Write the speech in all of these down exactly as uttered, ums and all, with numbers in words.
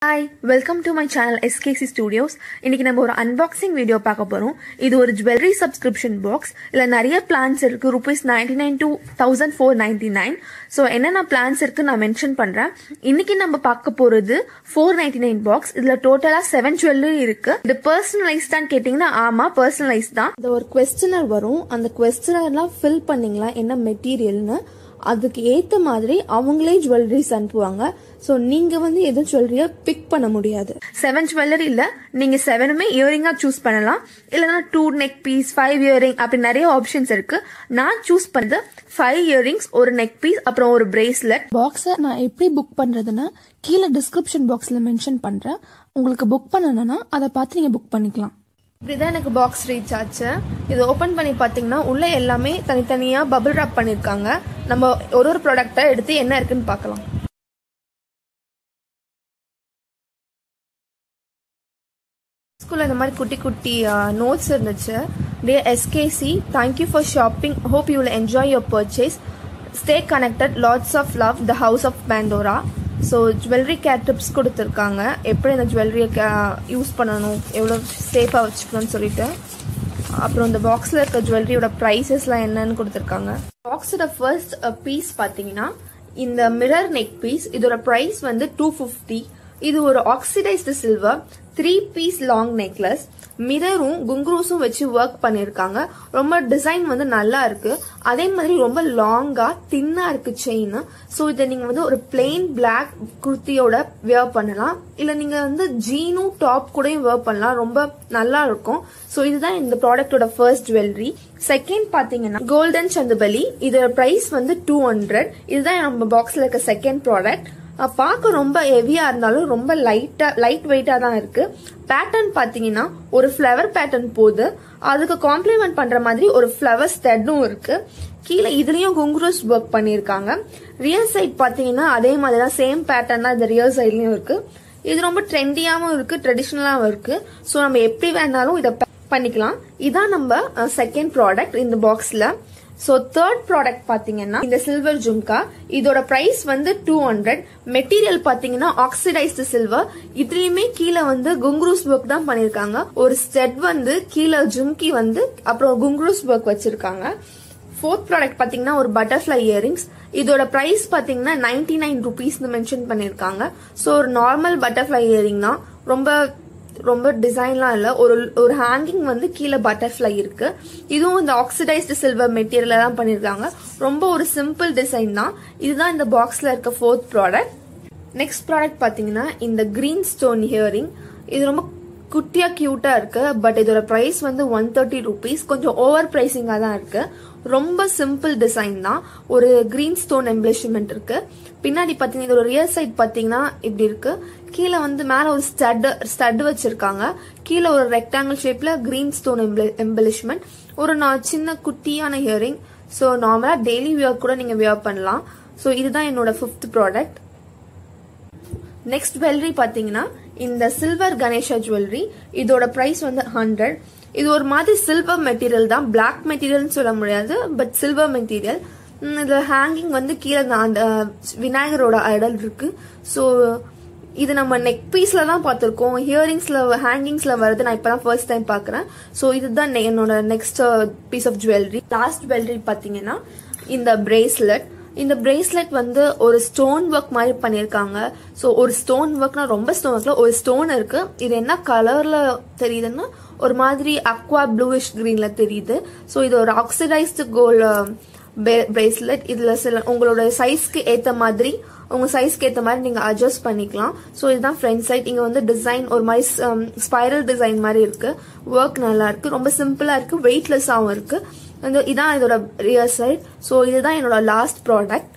Hi, welcome to my channel S K C Studios. இன்னைக்கு நம்ம ஒரு unboxing video பார்க்க போறோம். இது ஒரு jewelry subscription box. இல்ல நிறைய plans இருக்கு rupees ninety-nine to fourteen ninety-nine. So என்னென்ன plans இருக்கு நான் மென்ஷன் பண்றேன். இன்னைக்கு நம்ம பார்க்க போறது four ninety-nine box. இதுல டோட்டலா seven jewelry இருக்கு. இது personalized தான் கேட்டிங்கனா ஆமா personalized தான். இது ஒரு questionnaire வரும். அந்த questionnaire fill பண்ணீங்களா என்ன மெட்டீரியல்னு அதுக்கு ஏத்த மாதிரி அவங்களே ஜுவல்லரிஸ் அனுப்புவாங்க. சோ நீங்க வந்து எது ஜுவல்லரிய பிக் பண்ண முடியாது. செவன் ஜுவல்லரி இல்ல, நீங்க செவனுமே இயரிங்கா சூஸ் பண்ணலாம். இல்லனா two neck piece, five earring அப்படி நிறைய ஆப்ஷன்ஸ் இருக்கு. நான் சூஸ் பண்ணது ஃபைவ் இயரிங்ஸ், ஒரு நெக் பீஸ், அப்புறம் ஒரு பிரேஸ்லெட். பாக்ஸை நான் எப்படி புக் பண்றதுன்னா கீழே டிஸ்கிரிப்ஷன் பாக்ஸ்ல மென்ஷன் பண்றேன். உங்களுக்கு புக் பண்ணணும்னா அதை பார்த்து நீங்க புக் பண்ணிக்கலாம். இப்படிதான் எனக்கு பாக்ஸ் ரீச் ஆச்சு. இது ஓபன் பண்ணி பாத்தீங்கன்னா உள்ள எல்லாமே தனித்தனியா பபிள் ராப் பண்ணிருக்காங்க. நம்ம ஒரு ஒரு ப்ராடக்ட்டை எடுத்து என்ன இருக்குன்னு பார்க்கலாம். ஸ்கூல்ல இந்த மாதிரி குட்டி குட்டி நோட்ஸ் இருந்துச்சு. Dear S K C, thank you for shopping. Hope you will enjoy your purchase. Stay connected. Lots of love. The House of Pandora. So jewellery care tips கொடுத்துருக்காங்க. எப்படி இந்த ஜுவல்லரியை யூஸ் பண்ணணும், எவ்வளோ சேஃபாக வச்சுக்கணும்னு சொல்லிட்டு. அப்புறம் இந்த பாக்ஸில் இருக்க ஜுவல்லரியோட ப்ரைஸஸ்லாம் என்னன்னு கொடுத்துருக்காங்க. பாக்ஸோட ஃபர்ஸ்ட் பீஸ் பார்த்தீங்கன்னா இந்த மிரர் நெக் பீஸ். இதோட ப்ரைஸ் வந்து டூ ஃபிஃப்டி. இது ஒரு oxidised silver three piece long necklace. மிரரும் குங்குரூஸும் வச்சு ஒர்க் பண்ணிருக்காங்க. ரொம்ப டிசைன் வந்து நல்லா இருக்கு. அதே மாதிரி ரொம்ப லாங்கா தின்னா இருக்கு செயின். சோ இதை நீங்க வந்து ஒரு பிளெயின் பிளாக் குர்த்தியோட வியர் பண்ணலாம். இல்ல நீங்க வந்து ஜீனும் டாப் கூடயும் வியர் பண்ணலாம். ரொம்ப நல்லா இருக்கும். சோ இதுதான் இந்த ப்ராடக்டோட ஃபர்ஸ்ட் ஜுவல்லரி. செகண்ட் பாத்தீங்கன்னா கோல்டன் சந்துபலி. இதோட பிரைஸ் வந்து டூ ஹண்ட்ரட். இதுதான் நம்ம பாக்ஸ்ல இருக்க செகண்ட் ப்ராடக்ட். பார்க்க ரொம்ப ஹெவியா இருந்தாலும் ரொம்ப லைட்டா லைட் வெயிட்டா தான் இருக்கு. பேட்டர்ன் பாத்தீங்கன்னா ஒரு ஃபிளவர் பேட்டர்ன் போகுது. அதுக்கு காம்ப்ளிமெண்ட் பண்ற மாதிரி ஒரு ஃபிளவர் ஸ்டெட்டும் இருக்கு. கீழே இதுலயும் குங்குரூஸ் ஒர்க் பண்ணிருக்காங்க. ரியல் சைட் பாத்தீங்கன்னா அதே மாதிரி தான் சேம் பேட்டர்ன் தான் இந்த ரியல் சைட்லயும் இருக்கு. இது ரொம்ப ட்ரெண்டியாவும் இருக்கு, ட்ரெடிஷனலாவும் இருக்கு. சோ நம்ம எப்படி வேணாலும் இதை பண்ணிக்கலாம். இதான் நம்ம செகண்ட் ப்ராடக்ட் இந்த பாக்ஸ்ல. சோ தேர்ட் ப்ராடக்ட் பாத்தீங்கன்னா இந்த சில்வர் ஜும்கா. இதோட பிரைஸ் வந்து டூ ஹண்ட்ரட். மெட்டீரியல் பாத்தீங்கன்னா ஆக்சிடைஸ்டு சில்வர். இதுலயுமே கீழே வந்து குங்குரூஸ் ஒர்க் தான் பண்ணிருக்காங்க. ஒரு ஸ்டெட் வந்து கீழே ஜும்கி வந்து அப்புறம் குங்குரூஸ் ஒர்க் வச்சிருக்காங்க. ஃபோர்த் ப்ராடக்ட் பாத்தீங்கன்னா ஒரு பட்டர்ஃபிளை இயரிங்ஸ். இதோட பிரைஸ் பாத்தீங்கன்னா நைன்டி நைன் ருபீஸ் மென்ஷன் பண்ணிருக்காங்க. சோ ஒரு நார்மல் பட்டர்ஃபிளை இயரிங் தான். ரொம்ப ரொம்ப டிசைன்லாம் இல்ல. ஒரு ஒரு ஹேங்கிங் வந்து கீழே பட்டர்ஃபிளை இருக்கு. இதுவும் இந்த ஆக்சிடைஸ்டு சில்வர் மெட்டீரியல் தான் பண்ணிருக்காங்க. ரொம்ப ஒரு சிம்பிள் டிசைன் தான். இதுதான் இந்த பாக்ஸ்ல இருக்க ஃபோர்த் ப்ராடக்ட். நெக்ஸ்ட் ப்ராடக்ட் பாத்தீங்கன்னா இந்த கிரீன் ஸ்டோன் ஹியரிங். இது ரொம்ப குட்டியா கியூட்டா இருக்கு. பட் இதோட பிரைஸ் வந்து ஒன் தேர்ட்டி ருபீஸ். கொஞ்சம் ஓவர் பிரைசிங்கா தான் இருக்கு. ரொம்ப சிம்பிள் டிசைன் தான். ஒரு கிரீன் ஸ்டோன் எம்ப்ளிஷ்மெண்ட் இருக்கு. பின்னாடி பாத்தீங்கன்னா இதோட ரியல் சைட் பாத்தீங்கன்னா இப்படி இருக்கு. கீழே வந்து மேல ஒரு ஸ்டட் ஸ்டட் வச்சிருக்காங்க. கீழே ஒரு ரெக்டாங்கிள் ஷேப்ல கிரீன் ஸ்டோன் எம்பலிஷ்மெண்ட். ஒரு சின்ன குட்டியான ஹியரிங். சோ நார்மலா டெய்லி வியர் கூட நீங்க வியர் பண்ணலாம். சோ இதுதான் என்னோட ஃபிஃப்த் ப்ராடக்ட். நெக்ஸ்ட் ஜுவல்லரி பாத்தீங்கன்னா இந்த சில்வர் கணேஷா ஜுவல்லரி. இதோட பிரைஸ் வந்து ஹண்ட்ரட். இது ஒரு மாதிரி சில்வர் மெட்டீரியல் தான். பிளாக் மெட்டீரியல் சொல்ல முடியாது, பட் சில்வர் மெட்டீரியல். இதுல ஹேங்கிங் வந்து கீழே அந்த விநாயகரோட ஐடல் இருக்கு. சோ இது நம்ம நெக் பீஸ்ல தான் பார்த்திருக்கோம். ஹியரிங்ஸ்ல ஹேங்கிங்ஸ்ல வருது நான் இப்பதான் ஃபர்ஸ்ட் டைம் பாக்குறேன். சோ இதுதான் என்னோட next piece of jewellery. Last jewellery பாத்தீங்கன்னா இந்த பிரேஸ்லெட். இந்த பிரேஸ்லெட் வந்து ஒரு ஸ்டோன் ஒர்க் மாதிரி பண்ணிருக்காங்க. சோ ஒரு ஸ்டோன் ஒர்க்னா ரொம்ப ஸ்டோன் ஒர்க்ல ஒரு ஸ்டோன் இருக்கு. இது என்ன கலர்ல தெரியுதுன்னா ஒரு மாதிரி அக்வா ப்ளூயிஷ் கிரீன்ல தெரியுது. சோ இது ஒரு ஆக்சிடைஸ்டு கோல்ட் பிரேஸ்லெட். இதுல சில உங்களோட சைஸ்க்கு ஏத்த மாதிரி உங்க சைஸ்க்கு ஏத்த மாதிரி நீங்க அட்ஜஸ்ட் பண்ணிக்கலாம். சோ இதுதான் ஃப்ரண்ட் சைட். இங்க வந்து டிசைன் ஒரு மாதிரி ஸ்பைரல் டிசைன் மாதிரி இருக்கு. ஒர்க் நல்லா இருக்கு. ரொம்ப சிம்பிளா இருக்கு. வெயிட்லெஸ்ஸாவும் இருக்கு. இதான் இதோட ரியர் சைட். சோ இதுதான் என்னோட லாஸ்ட் ப்ராடக்ட்.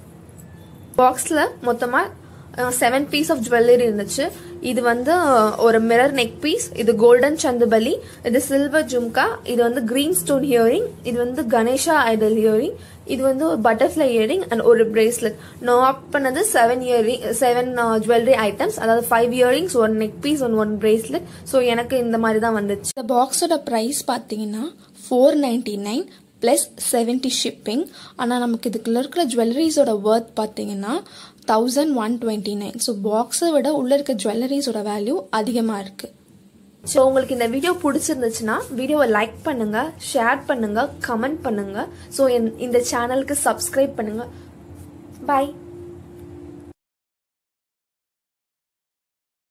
பாக்ஸ்ல மொத்தமா செவன் பீஸ் ஆஃப் ஜுவல்லரி இருந்துச்சு. இது வந்து ஒரு மிரர் நெக் பீஸ். இது கோல்டன் சந்துபலி. இது சில்வர் ஜும்கா. இது வந்து கிரீன் ஸ்டோன் ஹியரிங். இது வந்து கணேஷா ஐடல் ஹியரிங். இது வந்து ஒரு பட்டர்ஃபிளை இயரிங் அண்ட் ஒரு பிரேஸ்லெட். நான் ஆப்ட் பண்ணது seven earring seven jewellery items. அதாவது five earrings, one neck piece, one one bracelet. So எனக்கு இந்த மாதிரி தான் வந்துச்சு. இந்த பாக்ஸோட பிரைஸ் பாத்தீங்கன்னா four ninety nine plus seventy shipping. ஆனால் நமக்கு இதுக்குள்ள இருக்கிற ஜுவல்லரிஸோட ஒர்த் பார்த்தீங்கன்னா thousand one twenty nine so பாக்ஸை விட உள்ள இருக்க ஜுவல்லரிஸோட வேல்யூ அதிகமாக இருக்கு. ஸோ உங்களுக்கு இந்த வீடியோ பிடிச்சிருந்துச்சுன்னா வீடியோவை லைக் பண்ணுங்க, ஷேர் பண்ணுங்க, கமெண்ட் பண்ணுங்க. ஸோ இந்த சேனலுக்கு சப்ஸ்கிரைப் பண்ணுங்க. பாய்.